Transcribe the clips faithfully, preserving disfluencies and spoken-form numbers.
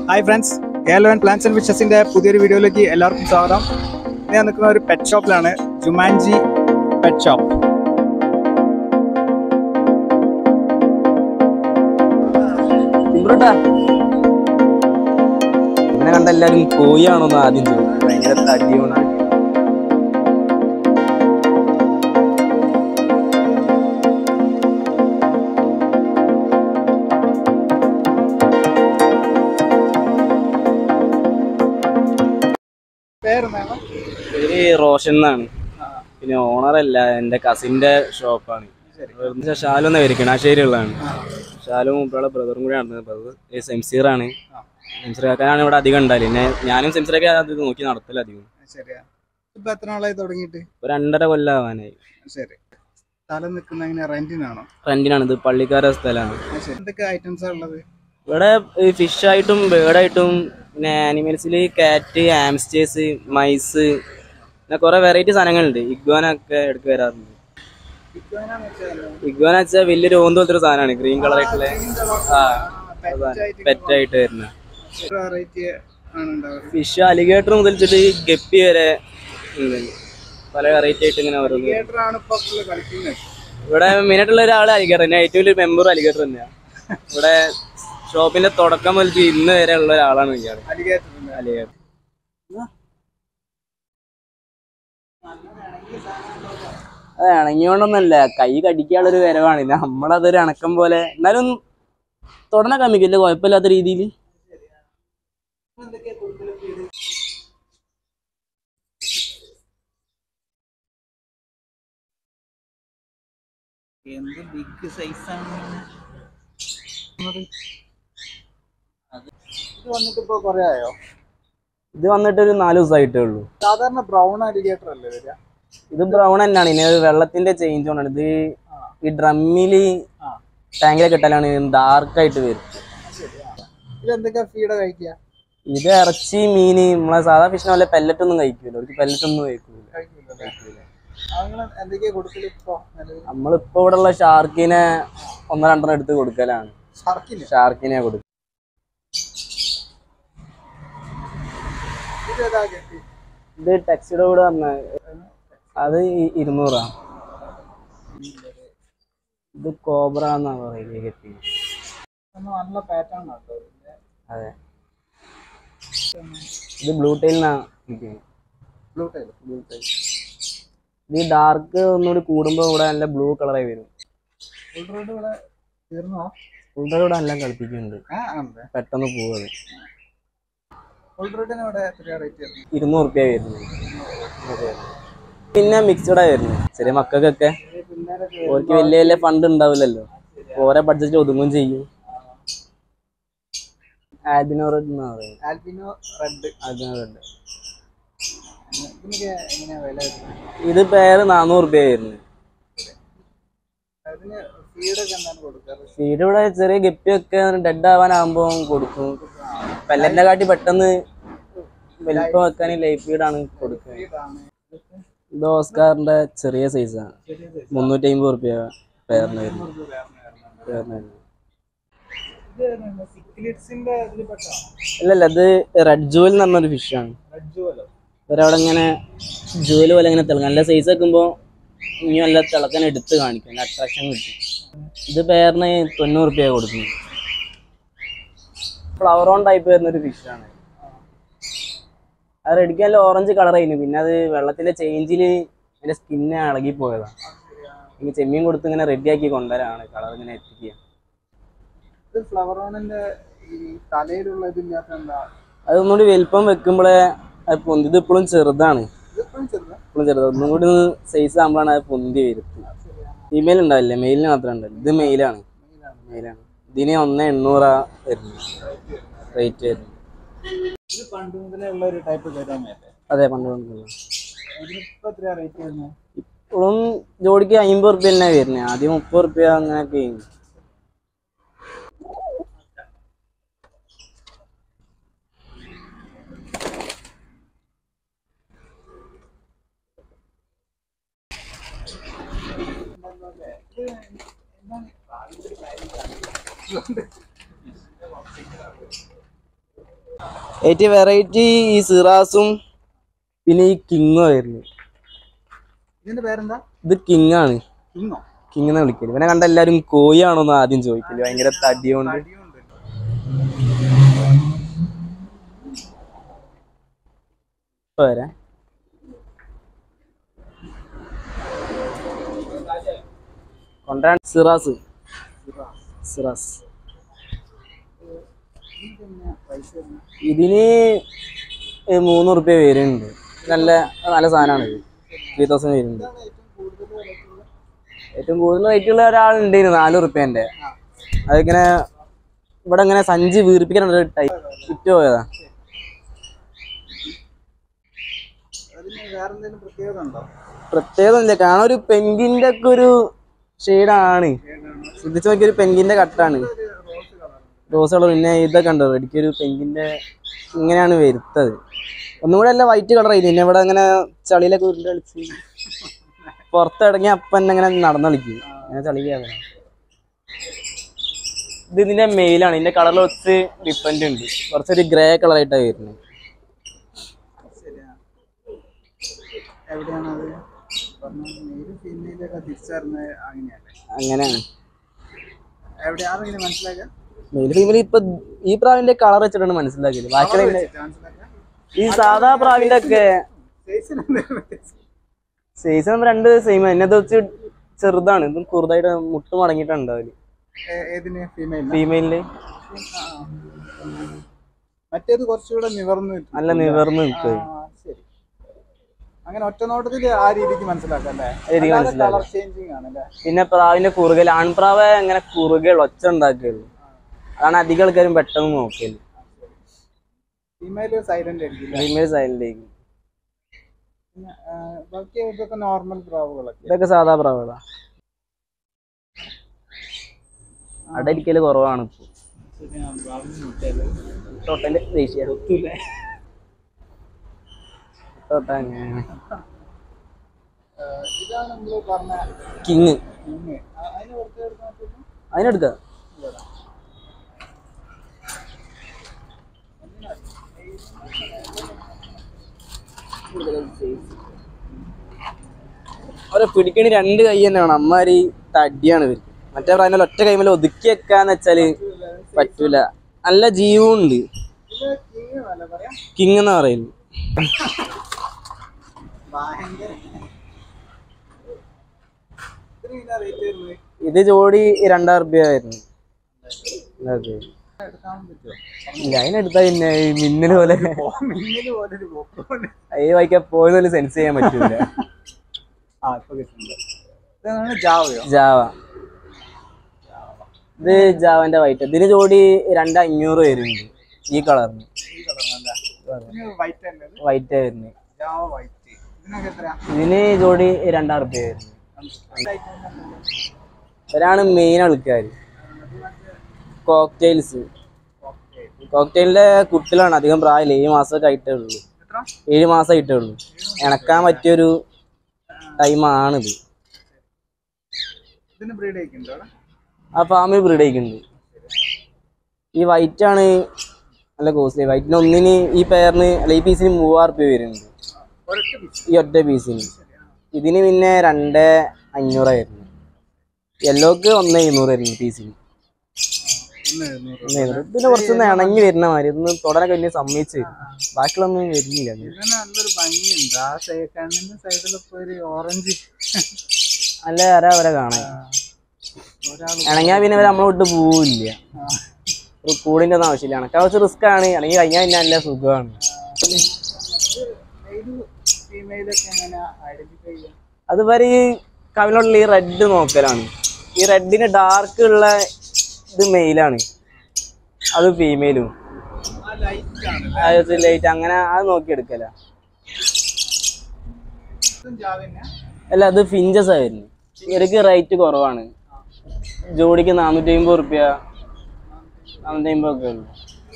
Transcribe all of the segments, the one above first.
Hi friends, K L N Plants and Fishes in the പുതിയൊരു വീഡിയോയിലേക്ക് എല്ലാവർക്കും സ്വാഗതം. ഞാൻ നിൽക്കുന്ന ഒരു പെറ്റ് ഷോപ്പിലാണ്, ജുമാൻജി പെറ്റ് ഷോപ്പ്. ഇങ്ങനെ കണ്ട എല്ലാവരും കോഴിയാണോന്ന് ആദ്യം ചോദിക്കും. ഭയങ്കര തടിയുണ്ട്. പേര് റോഷൻ എന്നാണ്. പിന്നെ ഓണറല്ല, എൻ്റെ കസിൻ്റെ ഷോപ്പാണ്. ഷാലു എന്ന പേര് കിണാശ്ശേരിയുള്ളതാണ്. ഷാലു മുമ്പുള്ള ബ്രദറും കൂടെ നടന്നത്. ബ്രദർ സെംസീറാണ്. സെംസീർ കാക്കാനാണ് ഇവിടെ അധികം ഉണ്ടാവില്ല. പിന്നെ ഞാനും സെംസീറൊക്കെ അത് നോക്കി നടത്തല അധികം. ഇപ്പൊ എത്ര നാളായി തുടങ്ങിയിട്ട്? ഒരു രണ്ടര കൊല്ലമാവാനായി. ശരി. സ്ഥലം നിൽക്കുന്ന റെന്റിനാണോ? റെന്റിനാണ്. ഇത് പള്ളിക്കാരുടെ സ്ഥലമാണ്. എന്തൊക്കെ ഐറ്റംസാണ് ഉള്ളത് ഇവിടെ? ഫിഷ് ആയിട്ടും ബേർഡായിട്ടും പിന്നെ ആനിമൽസിൽ കാറ്റ്, ആംസ്റ്റേഴ്സ്, മൈസ്, പിന്നെ കുറെ വെറൈറ്റി സാധനങ്ങളുണ്ട്. ഇഗ്വാന ഒക്കെ എടുക്ക് വരാറുണ്ട്. ഇഗ്വാന വെച്ചാൽ വലിയൊരു ഓന്ത് പോലത്തെ ഒരു സാധനമാണ്, ഗ്രീൻ കളർ ആയിട്ടുള്ള. ആ പെറ്റായിട്ട് വരുന്ന ഫിഷ്. അലിഗേറ്റർ മുതൽ വെച്ചിട്ട് ഗപ്പി വരെ പല വെറൈറ്റി ആയിട്ട് ഇങ്ങനെ ഓരോന്ന്. ഇവിടെ മെയിനായിട്ടുള്ള ഒരാൾ അലിഗേറ്റർ തന്നെ, ഏറ്റവും വലിയ മെമ്പറും അലിഗേറ്റർ തന്നെയാണ്. ഇവിടെ ഷോപ്പിന്റെ തുടക്കം മുതൽ ഇന്ന് വരെ ഉള്ള ഒരാളാണ് ഇയാൾ. അലിഗേറ്റർ അത് ഇണങ്ങിയോണ്ടൊന്നല്ല, കൈ കടിക്കാനുള്ളൊരു വരവാണ്. നമ്മളതൊരു അണക്കം പോലെ, എന്നാലും തുടന കമ്മിക്കില്ല, കുഴപ്പമില്ലാത്ത രീതിയിൽ. ഇത് വന്നിട്ട് ഒരു നാല് ദിവസമായിട്ടേ ഉള്ളൂ. സാധാരണ ബ്രൗൺ അലിഗേറ്റർ അല്ലേ വരിക? ഇത് ബ്രൗൺ തന്നെയാണ്. ഇനി വെള്ളത്തിന്റെ ചേഞ്ച് കൊണ്ടാണ്. ഇത് ഈ ഡ്രമ്മില് ടാങ്കിലൊക്കെ ഇട്ടാലാണ് ഡാർക്കായിട്ട് വരും. ഇത് ഇറച്ചി, മീന്, നമ്മളെ സാധാ ഫിഷിനെ വല്ല പെല്ലറ്റ് ഒന്നും കഴിക്കൂല. അവർക്ക് പെല്ലറ്റ് ഒന്നും കഴിക്കൂല. നമ്മളിപ്പോ ഇവിടെ ഉള്ള ഷാർക്കിനെ ഒന്നോ രണ്ടെണ്ണം എടുത്ത് കൊടുക്കലാണ്. ഷാർക്കിനെ കൊടുക്കും. ഇത് ടെക്സിഡോ കൂടെ പറഞ്ഞ അത് ഇരുന്നൂറാണ്. ഇത് കോബ്ര എന്നാ പറയുന്നത്. അതെ. ഇത് ബ്ലൂ ടൈലിനാ. ഇത് ഡാർക്ക് ഒന്നുകൂടി കൂടുമ്പോ ഇവിടെ നല്ല ബ്ലൂ കളറായി വരും. ഉൾറോഡ് ഇവിടെ എല്ലാം കളിപ്പിക്കുന്നുണ്ട്, പെട്ടെന്ന് പോവത്. ഇരുന്നൂറ് റുപ്യ വരുന്നത്. പിന്നെ മിക്സഡാ വരുന്നത്. ചെറിയ മക്കൾക്കൊക്കെ ഓർക്ക് വലിയ വലിയ ഫണ്ട് ഉണ്ടാവില്ലല്ലോ, ഓരോ ബഡ്ജറ്റ് ഒതുങ്ങും ചെയ്യും. ആൽബിനോ റെഡ് എന്നാ പറയുന്നത്. Albino red. Albino red. ഇത് പേര് നാനൂറ് റുപ്യ വരുന്നത്. ഫീഡ് ഇവിടെ ചെറിയ ഗപ്പിയൊക്കെ ഡെഡ് ആവാനാകുമ്പോ കൊടുക്കും. പെല്ലറ്റിനെ കാട്ടി പെട്ടെന്ന് വലിപ്പം വെക്കാൻ ലൈഫ് ഫീഡാണ് കൊടുക്കുന്നത്. ഇത് ഓസ്കാറിന്റെ ചെറിയ സൈസാണ്. മുന്നൂറ്റി അമ്പത് റുപ്യ പേരിന് വരുന്നത്. അല്ലല്ല, ഇത് റെഡ് ജുവൽ എന്ന് പറഞ്ഞൊരു ഫിഷാണ്. ഒരവിടെ ഇങ്ങനെ ജുവൽ പോലെ ഇങ്ങനെ തിളങ്ങും. നല്ല സൈസ് വെക്കുമ്പോൾ ഇനി നല്ല തിളക്കാൻ എടുത്ത് കാണിക്കും, നല്ല അട്രാക്ഷൻ കിട്ടും. ഇത് പേരിന് തൊണ്ണൂറ് റുപ്യ കൊടുക്കുന്നു. ഫ്ലവർ ഓൺ ടൈപ്പ് വരുന്നൊരു ഫിഷാണ്. അത് റെഡിക്ക് നല്ല ഓറഞ്ച് കളറായിരുന്നു. പിന്നെ അത് വെള്ളത്തിന്റെ ചേഞ്ചില് അതിന്റെ സ്കിന്ന് ഇളകിപ്പോയതാണ്. ഇനി ചെമ്മീൻ കൊടുത്ത് ഇങ്ങനെ റെഡിയാക്കി കൊണ്ടുവരാണ് കളർ ഇങ്ങനെ എത്തിക്കുക. അതൊന്നുകൂടി വലിപ്പം വെക്കുമ്പോഴേ അത് പൊന്തി. ഇത് ഇപ്പോഴും ചെറുതാണ്, ഇപ്പോഴും ചെറുതാണ്. ഒന്നും കൂടി സൈസ് ആകുമ്പോഴാണ് അത് പൊന്തി വരുന്നത്. ഫീമെയിൽ ഉണ്ടാവില്ല, മെയിലിന് മാത്രമേ ഉണ്ടാവില്ല. ഇത് മെയിലാണ്. മെയിലാണ്. ഇതിന് ഒന്ന് എണ്ണൂറാ വരുന്നത് റേറ്റ് വരുന്നത്. അതെ, പണ്ട് മുതലുള്ള. ഇപ്പോഴും ജോഡിക്ക് അമ്പത് റുപ്യ തന്നെ വരുന്നത്. ആദ്യം മുപ്പത് റുപ്യ അങ്ങനെയൊക്കെ. ഏറ്റവും വെറൈറ്റി ഈ സിറാസും പിന്നെ ഈ കിങ്ങും ആയിരുന്നു. ഇതിന്റെ പേരെന്താ? ഇത് കിങ് ആണ്. കിങ്ങോ? കിങ് എന്ന് വിളിക്കല്. ഇവനെ കണ്ട എല്ലാരും കോയാണോന്ന് ആദ്യം ചോദിക്കല്, ഭയങ്കര തടിയോണ്ട്. പോരാ കൊണ്ടാണ് സിറാസ്. സിറാസ് ഇതിന് മൂന്ന് റുപ്യ വരുന്നുണ്ട്. നല്ല നല്ല സാധനമാണ് ഇത്. ത്രീ തൗസൻഡ് വരുന്നുണ്ട്. ഏറ്റവും കൂടുതൽ റേറ്റ് ഉള്ള ഒരാളുണ്ടായിരുന്നു നാല് റുപ്യന്റെ. അതിങ്ങനെ ഇവിടെ ഇങ്ങനെ സഞ്ചി വീർപ്പിക്കാനുള്ള ടൈപ്പ് വിറ്റ് പോയതാ. പ്രത്യേകത ഇല്ല, കാരണം ഒരു പെങ്കിന്റെ ഒക്കെ ഒരു ഷെയ്ഡാണ്. ശ്രദ്ധിച്ചു നോക്കിയ ഒരു പെങ്കിന്റെ കട്ടാണ്, റോസ് കളർ. പിന്നെ ഇതൊക്കെ ഉണ്ടോ എനിക്കൊരു പെങ്കിന്റെ ഇങ്ങനെയാണ് വരുത്തത്. ഒന്നും കൂടെ അല്ല വൈറ്റ് കളർ ആയി. പിന്നെ ഇവിടെ അങ്ങനെ ചളിയിലൊക്കെ ഉരുണ്ട് കളിച്ച് പുറത്തിറങ്ങി അപ്പൻ അങ്ങനെ നടന്നു കളിക്കും. അങ്ങനെ ചളിക്കാതെ. ഇത് ഇതിന്റെ മെയിലാണ്. ഇതിന്റെ കളറിൽ കുറച്ച് ഡിഫറെന്റ് ഉണ്ട്. കുറച്ചൊരു ഗ്രേ കളറായിട്ടാണ് വരുന്നത്. അങ്ങനെയാണ് മെയിൽ ഫീമെയിൽ. ഇപ്പൊ ഈ പ്രാവിന്റെ കളർ വെച്ചിട്ടാണ് മനസ്സിലാക്കിയത്. ബാക്കിയുള്ള ഈ സാധാ പ്രാവിന്റെ ഒക്കെ സൈസ് രണ്ട് സെയിം. എന്നത് വെച്ച് ചെറുതാണ്. ഇതും കുറുതായിട്ട് മുട്ട് മടങ്ങിയിട്ടുണ്ട് അവര്. ഫീമെയിലില് മറ്റേത് കുറച്ചുകൂടെ നിവർന്ന് നല്ല നിവർന്ന് നിൽക്കുക. അങ്ങനെ ഒറ്റ നോട്ടത്തില് ആ രീതിക്ക് മനസ്സിലാക്കാം. പിന്നെ പ്രാവിന്റെ കുറുകൽ, ആൺപ്രാവ് അങ്ങനെ കുറുകൽ ഒച്ച ഉണ്ടാക്കുകയുള്ളൂ. അതാണ് അധികം ആൾക്കാരും പെട്ടെന്ന് നോക്കിയത്. ഫീമെയില് സൈലന്റ് ആയിരിക്കും. ഫീമെയിൽ സൈലന്റ് ആയിരിക്കും. ഇതൊക്കെ നോർമൽ പ്രാവുകളൊക്കെ. ഇതൊക്കെ സാധാ പ്രാവുകളാ. അടയിരിക്കല് കുറവാണ് ഇപ്പൊ. ടോട്ടല് ദേശീയ കിങ്. അതിനെടുക്ക അവരെ പിടിക്കണി രണ്ട് കൈ തന്നെ വേണം. അമ്മാരി തടിയാണ് ഇവർക്ക്. മറ്റേ പ്രായം ഒറ്റ കൈമേൽ ഒതുക്കി വെക്കാന്ന് വെച്ചാല് പറ്റൂല. നല്ല ജീവവും ഉണ്ട്. കിങ് എന്നാ പറയുന്നത്. ഇത് ജോഡി രണ്ടായിരം റുപ്യ ആയിരുന്നു. ഇല്ല, അതിനെടുത്താ പിന്നെ മിന്നല് പോലെ ഈ വായിക്കാൻ പോയതുപോലെ സെൻസ് ചെയ്യാൻ പറ്റൂല. ജാവ. ഇത് ജാവന്റെ വൈറ്റ്. ഇതിന് ജോഡി രണ്ട് അഞ്ഞൂറ് വരുന്നുണ്ട്. ഈ കളറിന് വൈറ്റ് ആയിരുന്നു. ഇതിന് ജോഡി രണ്ടായിരം റുപ്യ വരുന്നു. ഇവരാണ് മെയിൻ ആൾക്കാര്. കോക്ടെയിൽസ്. കോക്ടെയിലിന്റെ കുട്ടികളാണ്. അധികം പ്രായമില്ല. ഏഴ് മാസമൊക്കെ ആയിട്ടേ ഉള്ളൂ. ഏഴ് മാസം ആയിട്ടേ ഉള്ളൂ. ഇണക്കാൻ പറ്റിയൊരു ടൈമാണിത്. ആ ഫാമിൽ ബ്രീഡ് ആയിക്കുന്നുണ്ട്. ഈ വൈറ്റ് ആണ് നല്ല കോസ്റ്റ്ലി. വൈറ്റിന് ഒന്നിന് ഈ പെയറിന് അല്ല ഈ പീസിന് മൂവായിരം റുപ്യ വരുന്നുണ്ട്. ഈ ഒറ്റ പീസിന്. ഇതിന് പിന്നെ രണ്ട് അഞ്ഞൂറായിരുന്നു. യെല്ലോക്ക് ഒന്ന് എഴുന്നൂറ് ആയിരുന്നു പീസിന്. പിന്നെ കുറച്ചൊന്ന് ഇണങ്ങി വരുന്ന മാതിരി. ഒന്ന് തുടരെ കഴിഞ്ഞ് സമ്മതിച്ച് ബാക്കിയുള്ളൊന്നും വരുന്നില്ല. നല്ല ആരാ അവരെ കാണാൻ. ഇണങ്ങിയാ പിന്നെ അവരെ നമ്മളെ വിട്ട് പോവില്ല. കൂടിൻ്റെ ഒന്നും ആവശ്യമില്ല. ഇണക്കാൻ കുറച്ച് റിസ്ക് ആണ്. ഇണങ്ങി കഴിഞ്ഞാൽ പിന്നെ നല്ല സുഖമാണ്. അതുവരെ ഈ കവിലോട്ടുള്ള ഈ റെഡ് നോക്കലാണ്. ഈ റെഡിന് ഡാർക്ക് ഉള്ള ഇത് മെയിലാണ്, അത് ഫീമെയിലും. ലൈറ്റ് അങ്ങനെ അത് നോക്കിയെടുക്കല. അല്ല, അത് ഫിഞ്ചസ് ആയിരുന്നു. ഇവർക്ക് റേറ്റ് കുറവാണ്. ജോഡിക്ക് നാനൂറ്റി അമ്പത് റുപ്യ നാനൂറ്റി അമ്പത് ഒക്കെ ഉള്ളു.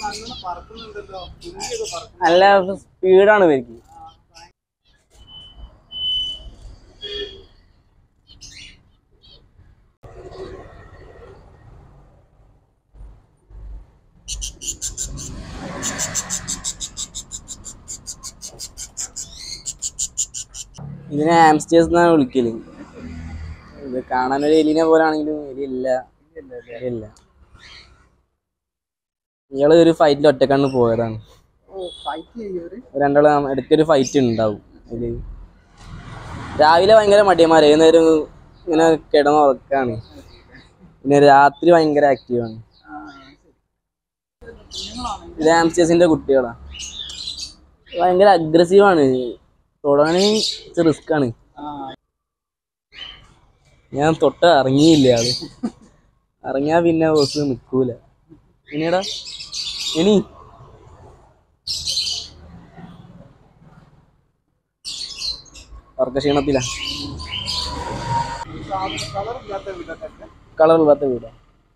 നല്ല സ്പീഡാണ് ഇവർക്ക്. ഇതിനെ ആംസ്റ്റേഴ്സ് എന്നാണ് വിളിക്കല്. ഇത് കാണാനൊരു എലിനെ പോലെ ആണെങ്കിലും എലിയില്ല. എലിയില്ല. ഇയാള് ഒരു ഫൈറ്റിൽ ഒറ്റക്കണ്ണ് പോയതാണ്. രണ്ടാളും ഇടയ്ക്കൊരു ഫൈറ്റ് ഉണ്ടാവും. അതില് രാവിലെ ഭയങ്കര മടിയന്മാർ, ഏതുനേരം ഇങ്ങനെ കിടന്നുറക്കാണ്. പിന്നെ രാത്രി ഭയങ്കര ആക്റ്റീവാണ്. ഇത് ആംസ്റ്റേഴ്സിന്റെ കുട്ടികളാ. ഭയങ്കര അഗ്രസീവാണ്. തൊടാണെങ്കിൽ റിസ്ക് ആണ്. ഞാൻ തൊട്ട് ഇറങ്ങിയില്ല. അത് ഇറങ്ങിയാ പിന്നെ ബസ് നിൽക്കൂല. ഇനിയടാ ഇനി ഉറക്കക്ഷീണത്തില. കളറില്ലാത്ത വീടാ.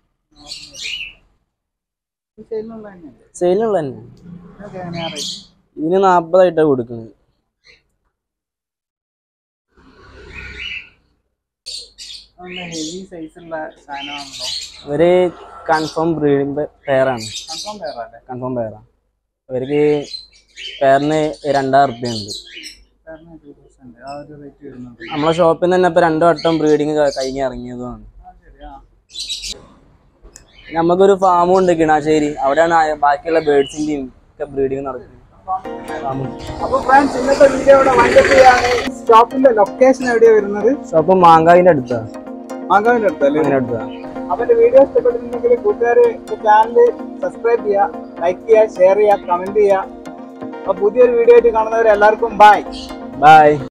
സെയിലുള്ള തന്നെ. ഇതിന് നാപ്പതായിട്ടാ കൊടുക്കുന്നത്. ഒരു കൺഫേം ബ്രീഡിംഗ് പെയറാണ്. കൺഫേം പെയറാ. അവർക്ക് പെയറിന് രണ്ടായിരം റുപ്യ ഉണ്ട്. നമ്മളെ ഷോപ്പിൽ നിന്ന് തന്നെ ഇപ്പൊ രണ്ടു വട്ടം ബ്രീഡിങ് കഴിഞ്ഞ് ഇറങ്ങിയതുമാണ്. നമുക്കൊരു ഫാമും ഉണ്ട് കിണാശ്ശേരി. അവിടെയാണ് ബാക്കിയുള്ള ബേർഡ്സിന്റെയും ഒക്കെ ബ്രീഡിങ് നടക്കുന്നത്. ലൊക്കേഷൻ എവിടെയാ വരുന്നത്? ഷോപ്പ് മാങ്കാവിന്റെ അടുത്താ. മാങ്കാവിന്റെ അടുത്താ. അവന്റെ വീഡിയോ ഇഷ്ടപ്പെട്ടിട്ടുണ്ടെങ്കിൽ കൂട്ടുകാര് ചാനൽ സബ്സ്ക്രൈബ് ചെയ്യുക, ലൈക്ക് ചെയ്യുക, ഷെയർ ചെയ്യുക, കമന്റ് ചെയ്യുക. അപ്പൊ പുതിയൊരു വീഡിയോ ആയിട്ട് കാണുന്നവരെ എല്ലാവർക്കും ബൈ ബൈ.